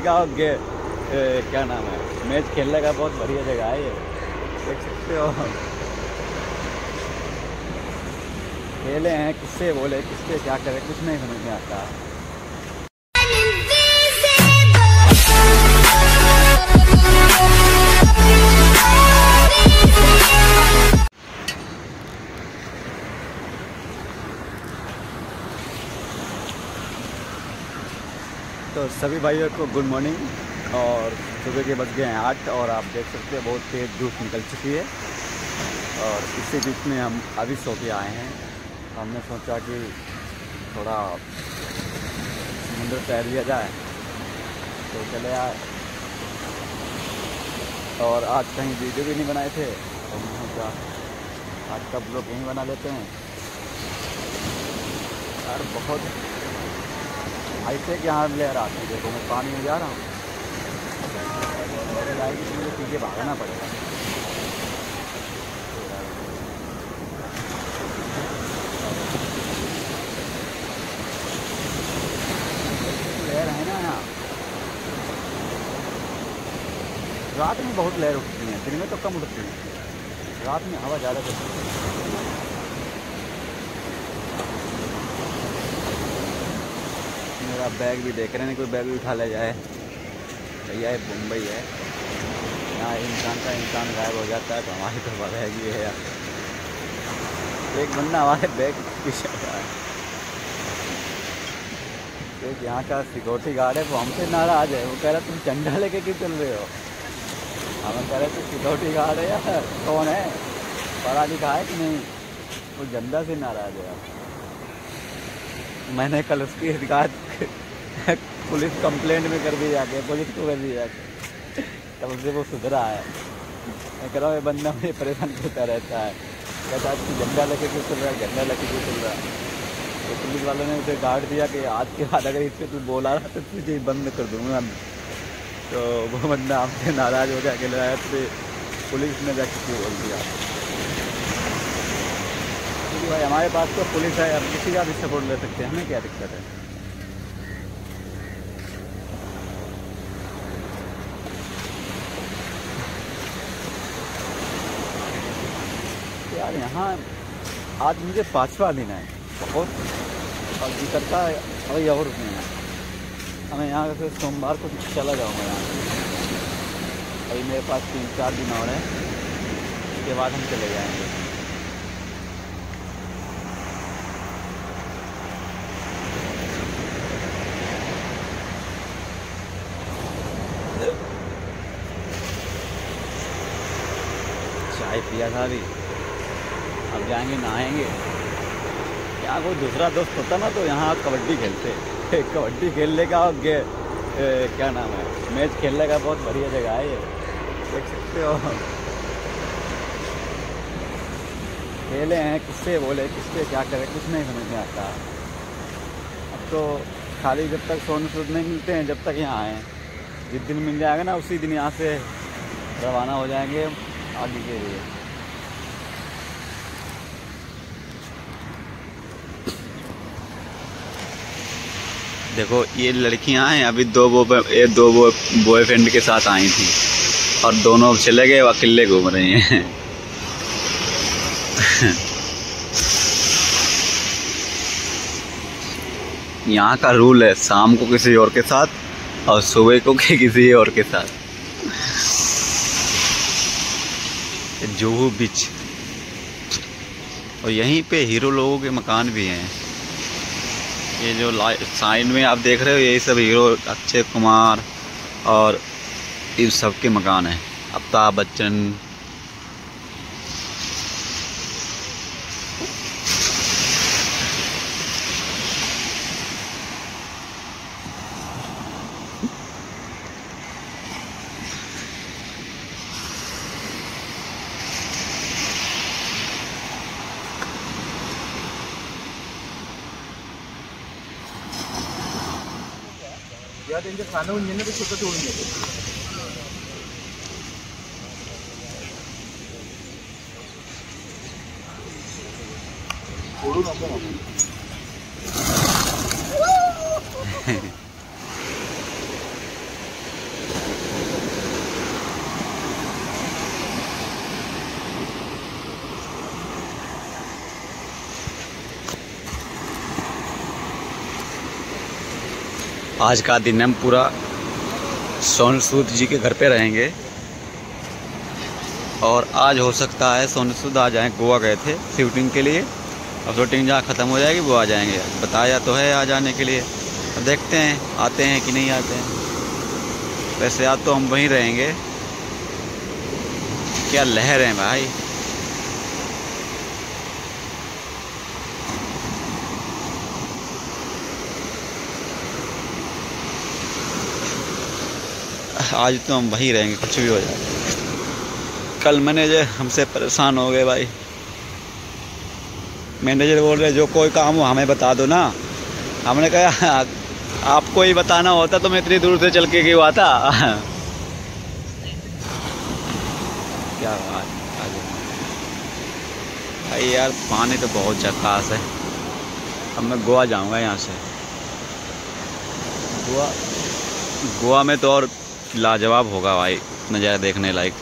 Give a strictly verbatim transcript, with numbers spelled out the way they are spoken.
का गे, ए, क्या नाम है, मैच खेलने का बहुत बढ़िया जगह है ये, देख सकते हो। खेले हैं, किससे बोले, किससे क्या करे, कुछ नहीं समझ में आता। तो सभी भाइयों को गुड मॉर्निंग। और सुबह के बज गए हैं आठ और आप देख सकते हैं बहुत तेज़ धूप निकल चुकी है। और इसी बीच में हम अभी सो के आए हैं। हमने सोचा कि थोड़ा समुद्र तैर लिया जाए तो चले आए। और आज कहीं वीडियो भी नहीं बनाए थे तो हमने सोचा आज का ब्लॉग यहीं बना लेते हैं। यार बहुत ऐसे कि यहाँ लहर आती है, देखो मैं पानी में जा रहा हूँ, लहर आएगी तो मुझे पीछे भागना पड़ेगा। लहर है ना यहाँ, रात में बहुत लहर उठती है, दिन में तो कम उठती है, रात में हवा ज़्यादा चलती है। मेरा बैग भी देख रहे हैं, कोई बैग भी उठा ले जाए। भैया ये मुंबई है, यहाँ इंसान का इंसान गायब हो जाता है तो हमारी तो बैग ही है यार। एक बंदा हमारे बैग पीछे रहा है, एक यहाँ का सिक्योरिटी गार्ड है, वो हमसे नाराज है। वो कह रहा तुम झंडा लेके क्यों चल रहे हो। हमें कह रहे थे सिक्योरिटी गार्ड है यार, कौन है, पढ़ा लिखा है कि नहीं। वो झंडा से नाराज है यार। मैंने कल उसकी शिकायत पुलिस कंप्लेंट में कर दी जाके, पुलिस को कर दी जाके, तब उससे वो सुधरा है। मैं कह रहा हूँ ये बंदा मुझे परेशान करता रहता है, कहता है कि झंडा लेके क्यों चल रहा है, झंडा लेके क्यों चल रहा है। तो पुलिस वालों ने उसे गार्ड दिया कि आज के बाद अगर इससे तू बोला रहा तो तुझे बंद कर दूँगा। तो वो बंदा हमसे नाराज़ हो गया कि लगा तो पुलिस ने जाके क्यों बोल दिया। क्योंकि भाई हमारे पास तो पुलिस है, अब किसी का भी सपोर्ट ले सकते हैं, हमें क्या दिक्कत है। यार यहाँ आज मुझे पाँचवा दिन है, बहुत और करता है अभी और रुकने हैं। हमें यहाँ से सोमवार को चला जाऊँगा यहाँ से। अभी मेरे पास तीन चार दिन और हैं, उसके बाद हम चले जाएंगे। चाय पिया था अभी, अब जाएंगे नहाएंगे। यहाँ कोई दूसरा दोस्त होता ना तो यहाँ कबड्डी खेलते, कबड्डी खेलने का गे, ए, क्या नाम है, मैच खेलने का बहुत बढ़िया जगह है ये, देख सकते हो। खेले हैं, किससे बोले, किससे क्या करे, कुछ नहीं समझ में आता। अब तो खाली जब तक सोने सूद नहीं मिलते हैं जब तक यहाँ आए, जिस दिन मिल जाएगा ना उसी दिन यहाँ से रवाना हो जाएंगे आगे के लिए। देखो ये लड़कियां हैं, अभी दो वो ये दो वो बॉयफ्रेंड के साथ आई थी और दोनों चले गए, अकेले घूम रही हैं। यहाँ का रूल है शाम को किसी और के साथ और सुबह को किसी और के साथ। जुहू बीच, और यहीं पे हीरो लोगों के मकान भी हैं। ये जो साइड में आप देख रहे हो यही सब हीरो अक्षय कुमार और इन सब के मकान हैं, अमिताभ बच्चन। या त्यांच्या खाणं म्हणजे ते स्वतः तोडून घेतो. तोडू नको म्हणून. आज का दिन हम पूरा सोनू सूद जी के घर पे रहेंगे और आज हो सकता है सोनू सूद आ जाएँ। गोवा गए थे शूटिंग के लिए, अब शूटिंग जहाँ ख़त्म हो जाएगी वो आ जाएंगे। बताया तो है आ जाने के लिए, अब देखते हैं आते हैं कि नहीं आते हैं। वैसे आज तो हम वहीं रहेंगे। क्या लहर है भाई, आज तो हम वहीं रहेंगे कुछ भी हो जाए। कल मैनेजर हमसे परेशान हो गए भाई। मैनेजर बोल रहे जो कोई काम हो हमें बता दो ना। हमने कहा आपको ही बताना होता तो मैं इतनी दूर से चल के क्यों आता। क्या बात भाई, यार पानी तो बहुत झकास है। अब मैं गोवा जाऊंगा यहाँ से। गोवा गोवा में तो और लाजवाब होगा भाई, नज़ारा देखने लायक।